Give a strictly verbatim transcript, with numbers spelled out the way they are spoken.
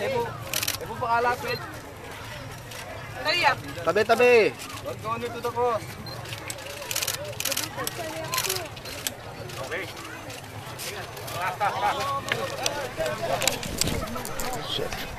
Ebo. Ebo pa kalapit. Tabi, tabi. Don't go near to the cross. Okay. Shit.